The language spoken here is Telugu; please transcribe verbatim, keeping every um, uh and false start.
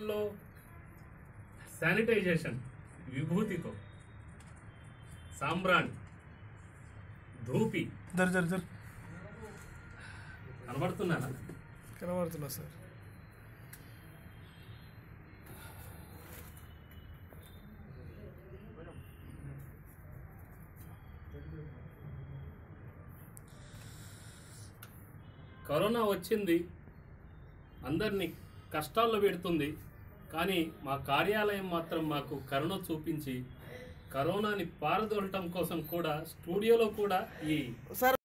చేతుల్లో శానిటైజేషన్ విభూతితో సాంబ్రాణి ధూపి జర్ జర్ జర్ కనబడుతున్నారా? కనబడుతున్నా సార్. కరోనా వచ్చింది, అందరినీ కష్టాల్లో పెడుతుంది. కానీ మా కార్యాలయం మాత్రం మాకు కరుణ చూపించి కరోనాని పారదోలటం కోసం కూడా స్టూడియోలో కూడా ఈ